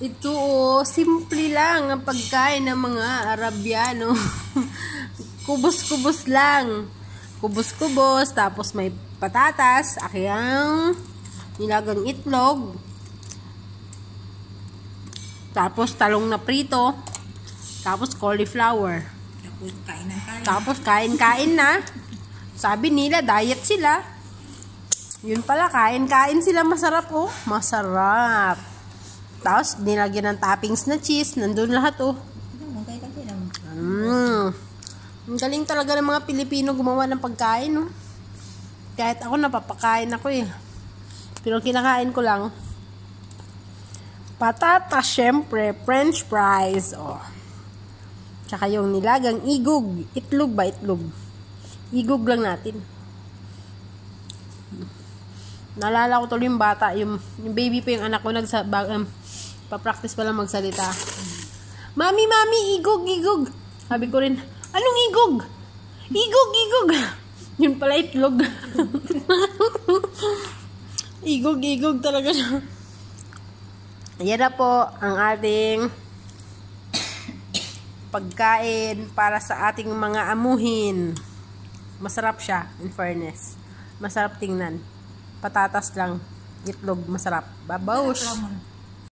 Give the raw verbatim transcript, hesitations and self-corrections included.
Ito oh, simple lang ang pagkain ng mga Arabiano. Kubos-kubos lang. Kubos-kubos, tapos may patatas, akyang nilagang itlog. Tapos talong na prito. Tapos cauliflower. Tapos kain ng kain. Tapos kain-kain na. Sabi nila, diet sila. Yun pala, kain-kain sila. Masarap oh. Masarap. Tapos, nilagyan ng toppings na cheese. Nandun lahat oh. Mm. Ang galing talaga ng mga Pilipino gumawa ng pagkain oh. Kahit ako napapakain ako eh. Pero kinakain ko lang. Patatas, syempre. French fries. Oh. Tsaka yung nilagang igog. Itlog ba? Itlog. Igog lang natin. Naalala ko tuloy yung bata. Yung, yung baby pa yung anak ko. Nagsa, um, pa-practice pa lang magsalita. Mami, mami, igog, igog. Sabi ko rin, anong igog? Igog, igog. Yun pala itlog. Igog, igog talaga siya. Yan na po ang ating pagkain para sa ating mga amuhin. Masarap siya, in fairness. Masarap tingnan. Patatas lang, itlog, masarap. Babaws.